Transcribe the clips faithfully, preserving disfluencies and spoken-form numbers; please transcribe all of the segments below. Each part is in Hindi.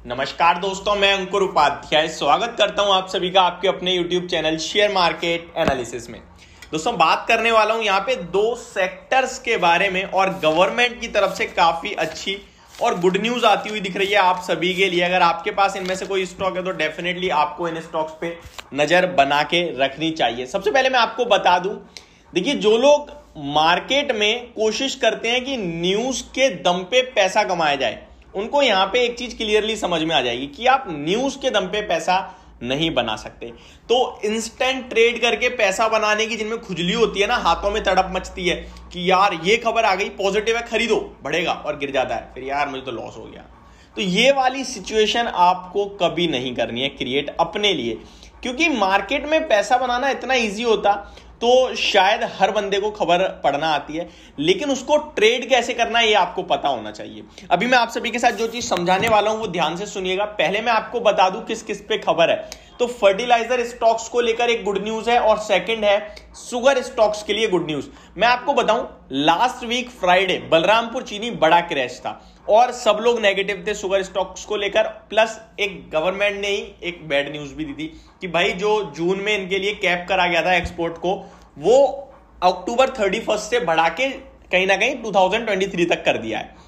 नमस्कार दोस्तों, मैं अंकुर उपाध्याय स्वागत करता हूं आप सभी का आपके अपने YouTube channel share market analysis में। दोस्तों बात करने वाला हूं यहां पे दो सेक्टर्स के बारे में और गवर्नमेंट की तरफ से काफी अच्छी और गुड न्यूज आती हुई दिख रही है आप सभी के लिए। अगर आपके पास इनमें से कोई स्टॉक है तो डेफिनेटली आपको इन स्टॉक्स पे नजर बना के रखनी चाहिए। सबसे पहले मैं आपको बता दूं, देखिए जो लोग मार्केट में कोशिश करते हैं कि न्यूज के दम पे पैसा कमाया जाए, उनको यहां पे एक चीज क्लियरली समझ में आ जाएगी कि आप न्यूज के दम पे पैसा नहीं बना सकते। तो इंस्टेंट ट्रेड करके पैसा बनाने की जिनमें खुजली होती है ना, हाथों में तड़प मचती है कि यार ये खबर आ गई पॉजिटिव है, खरीदो, बढ़ेगा, और गिर जाता है, फिर यार मुझे तो लॉस हो गया। तो ये वाली सिचुएशन आपको कभी नहीं करनी है क्रिएट अपने लिए, क्योंकि मार्केट में पैसा बनाना इतना ईजी होता तो शायद हर बंदे को खबर पढ़ना आती है, लेकिन उसको ट्रेड कैसे करना है ये आपको पता होना चाहिए। अभी मैं आप सभी के साथ जो चीज समझाने वाला हूं वो ध्यान से सुनिएगा। पहले मैं आपको बता दूं किस किस पे खबर है। तो फर्टिलाइजर स्टॉक्स को लेकर एक गुड न्यूज है और सेकंड है शुगर स्टॉक्स के लिए गुड न्यूज। मैं आपको बताऊं, लास्ट वीक फ्राइडे बलरामपुर चीनी बड़ा क्रैश था और सब लोग नेगेटिव थे शुगर स्टॉक्स को लेकर। प्लस एक गवर्नमेंट ने ही एक बैड न्यूज भी दी थी कि भाई जो जून में इनके लिए कैप करा गया था एक्सपोर्ट को, वो अक्टूबर थर्टी फर्स्ट से बढ़ा के कहीं ना कहीं टू थाउजेंड ट्वेंटी थ्री तक कर दिया है।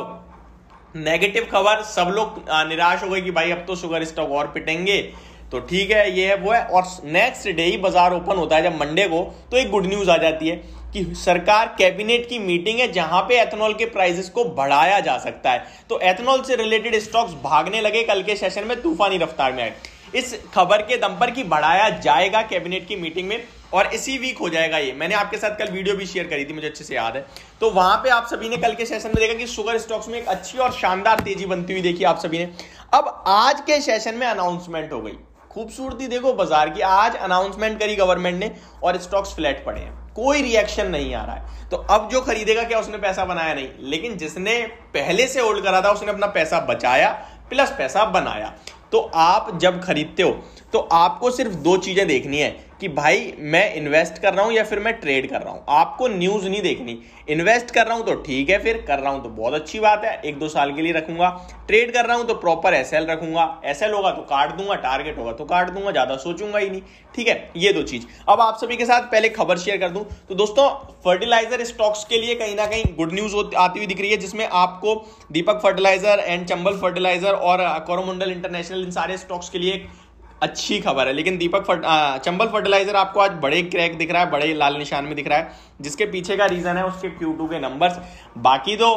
अब नेगेटिव खबर, सब लोग निराश हो गए कि भाई अब तो शुगर स्टॉक और पिटेंगे, तो ठीक है, ये है वो है। और नेक्स्ट डे ही बाजार ओपन होता है जब मंडे को, तो एक गुड न्यूज आ जाती है कि सरकार कैबिनेट की मीटिंग है जहां पे एथेनॉल के प्राइसेस को बढ़ाया जा सकता है। तो एथेनॉल से रिलेटेड स्टॉक्स भागने लगे, कल के सेशन में तूफानी रफ्तार में आए इस खबर के दम पर कि बढ़ाया जाएगा कैबिनेट की मीटिंग में, और इसी वीक हो जाएगा ये। मैंने आपके साथ कल वीडियो भी शेयर करी थी, मुझे अच्छे से याद है। तो वहां पे आप सभी ने कल के सेशन में देखा कि शुगर स्टॉक्स में एक अच्छी और शानदार तेजी बनती हुई देखी आप सभी ने। अब आज के सेशन में अनाउंसमेंट हो गई, खूबसूरती देखो बाजार की। आज अनाउंसमेंट करी गवर्नमेंट ने और स्टॉक्स फ्लैट पड़े हैं, कोई रिएक्शन नहीं आ रहा है। तो अब जो खरीदेगा क्या उसने पैसा बनाया? नहीं, लेकिन जिसने पहले से होल्ड करा था उसने अपना पैसा बचाया प्लस पैसा बनाया। तो आप जब खरीदते हो तो आपको सिर्फ दो चीजें देखनी है कि भाई मैं इन्वेस्ट कर रहा हूं या फिर मैं ट्रेड कर रहा हूं। आपको न्यूज नहीं देखनी। इन्वेस्ट कर रहा हूं तो ठीक है, फिर कर रहा हूं तो बहुत अच्छी बात है, एक दो साल के लिए रखूंगा। ट्रेड कर रहा हूं तो प्रॉपर एसएल रखूंगा, एसएल होगा तो काट दूंगा, टारगेट होगा तो काट दूंगा, ज्यादा सोचूंगा ही नहीं। ठीक है, ये दो चीज। अब आप सभी के साथ पहले खबर शेयर कर दूं तो दोस्तों फर्टिलाइजर स्टॉक्स के लिए कहीं ना कहीं गुड न्यूज आती हुई दिख रही है, जिसमें आपको Deepak fertiliser and Chambal fertiliser और कोरोमंडल इंटरनेशनल, इन सारे स्टॉक्स के लिए अच्छी खबर है। लेकिन दीपक फर्ट, आ, चंबल फर्टिलाइजर आपको आज बड़े क्रैक दिख रहा है, बड़े लाल निशान में दिख रहा है, जिसके पीछे का रीजन है उसके क्यू टू के नंबर्स। बाकी तो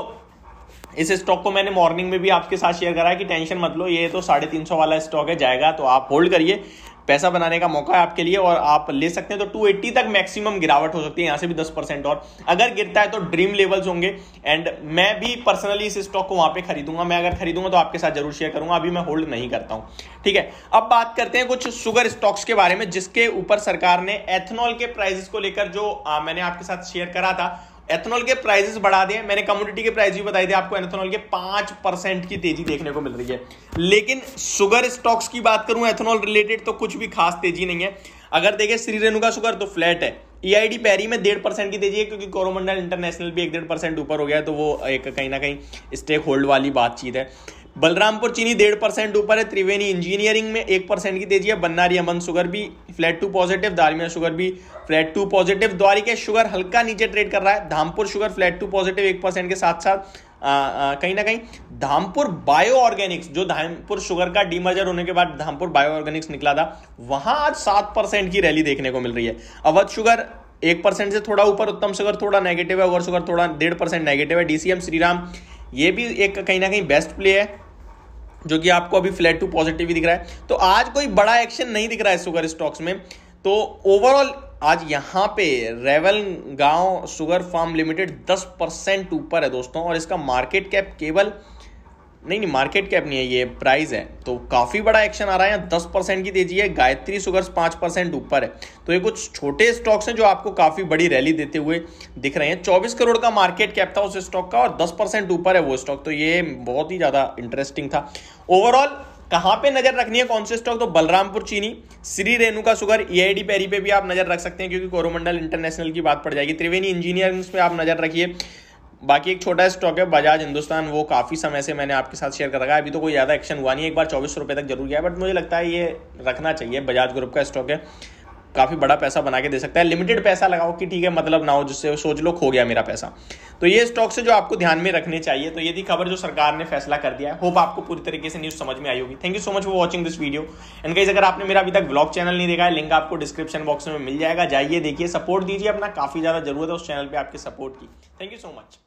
इस स्टॉक को मैंने मॉर्निंग में भी आपके साथ शेयर करा है कि टेंशन मत लो, ये तो साढ़े तीन सौ वाला स्टॉक है, जाएगा तो आप होल्ड करिए, पैसा बनाने का मौका है आपके लिए और आप ले सकते हैं। तो टू एटी तक मैक्सिमम गिरावट हो सकती है, यहां से भी दस परसेंट और अगर गिरता है तो ड्रीम लेवल्स होंगे। एंड मैं भी पर्सनली इस स्टॉक को वहां पे खरीदूंगा, मैं अगर खरीदूंगा तो आपके साथ जरूर शेयर करूंगा, अभी मैं होल्ड नहीं करता हूं। ठीक है, अब बात करते हैं कुछ शुगर स्टॉक्स के बारे में, जिसके ऊपर सरकार ने एथेनॉल के प्राइसेस को लेकर जो आ, मैंने आपके साथ शेयर करा था, एथेनॉल के प्राइसेस बढ़ा दिए। मैंने कमोडिटी के प्राइस भी बताए थे आपको, एथेनॉल के पांच परसेंट की तेजी देखने को मिल रही है। लेकिन शुगर स्टॉक्स की बात करूं एथेनॉल रिलेटेड तो कुछ भी खास तेजी नहीं है। अगर देखें श्री रेणुका शुगर तो फ्लैट है, ईआईडी पैरी में डेढ़ परसेंट की तेजी है, क्योंकि कोरोमंडल इंटरनेशनल भी एक डेढ़ परसेंट ऊपर हो गया है, तो वो एक कहीं ना कहीं स्टेक होल्ड वाली बातचीत है। बलरामपुर चीनी डेढ़ परसेंट ऊपर है, त्रिवेणी इंजीनियरिंग में एक परसेंट की तेजी है, बन्नारी अमन शुगर भी flat to positive, Dalmia sugar भी flat to positive, Dwarika sugar हल्का नीचे ट्रेड कर रहा है, Dhampur sugar flat to positive एक परसेंट के साथ साथ आ, आ, कहीं ना कहीं धामपुर बायो ऑर्गेनिक्स, जो धामपुर शुगर का डीमर्जर होने के बाद धामपुर बायो ऑर्गेनिक्स निकला था, वहां आज सात परसेंट की रैली देखने को मिल रही है। अवध शुगर एक परसेंट से थोड़ा ऊपर, उत्तम शुगर थोड़ा नेगेटिव है, ओवर शुगर थोड़ा डेढ़ परसेंट नेगेटिव है, डीसीएम श्रीराम ये भी एक कहीं ना कहीं बेस्ट प्ले है, जो कि आपको अभी फ्लैट टू पॉजिटिव ही दिख रहा है। तो आज कोई बड़ा एक्शन नहीं दिख रहा है शुगर स्टॉक्स में। तो ओवरऑल आज यहां पे Ravalgaon sugar farm limited दस परसेंट ऊपर है दोस्तों, और इसका मार्केट कैप केवल नहीं नहीं मार्केट कैप नहीं है, ये प्राइस है। तो काफी बड़ा एक्शन आ रहा है यहाँ, दस परसेंट की तेजी है। गायत्री शुगर्स पांच परसेंट ऊपर है। तो ये कुछ छोटे स्टॉक्स हैं जो आपको काफी बड़ी रैली देते हुए दिख रहे हैं। चौबीस करोड़ का मार्केट कैप था उस स्टॉक का और दस परसेंट ऊपर है वो स्टॉक, तो ये बहुत ही ज्यादा इंटरेस्टिंग था। ओवरऑल कहां पे नजर रखनी है, कौन से स्टॉक? तो Balrampur Chini, Shri Renuka sugar, EID Parry पे भी आप नजर रख सकते हैं, क्योंकि कोरोमंडल इंटरनेशनल की बात पड़ जाएगी। त्रिवेणी इंजीनियरिंग पे आप नजर रखिए, बाकी एक छोटा स्टॉक है बजाज हिंदुस्तान, वो काफ़ी समय से मैंने आपके साथ शेयर कर रखा है, अभी तो कोई ज़्यादा एक्शन हुआ नहीं, एक बार चौबीस सौ रुपये तक जरूर गया, बट मुझे लगता है ये रखना चाहिए। बजाज ग्रुप का स्टॉक है, काफ़ी बड़ा पैसा बना के दे सकता है। लिमिटेड पैसा लगाओ कि ठीक है मतलब ना हो जिससे सोच लो खो गया मेरा पैसा। तो ये स्टॉक से जो आपको ध्यान में रखने चाहिए। तो ये थी खबर जो सरकार ने फैसला कर दिया है। होप आपको पूरी तरीके से न्यूज़ समझ में आई होगी। Thank you so much for watching this video. And guys, अगर आपने मेरा अभी तक व्लॉग चैनल नहीं देखा है, लिंक आपको डिस्क्रिप्शन बॉक्स में मिल जाएगा, जाइए देखिए, सपोर्ट दीजिए अपना, काफ़ी ज़्यादा जरूरत है उस चैनल पर आपके सपोर्ट की। Thank you so much.